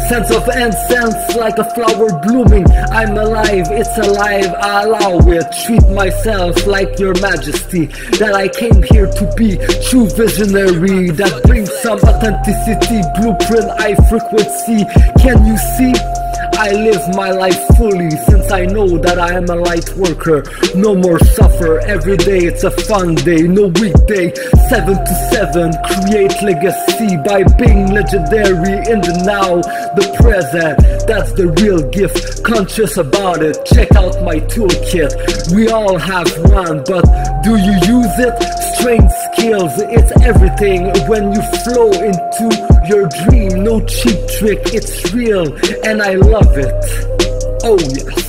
Sense of essence like a flower blooming. I'm alive, it's alive, I allow it. Treat myself like your majesty, that I came here to be. True visionary that brings some authenticity. Blueprint, high frequency. Can you see? I live my life fully, since I know that I am a light worker. No more suffer, every day it's a fun day. No weekday, 7 to 7. Create legacy by being legendary in the now, the present. That's the real gift, conscious about it. Check out my toolkit. We all have one, but do you use it? Strength, skills, it's everything. When you flow into your dream, no cheap trick, it's real and I love it. Oh yeah.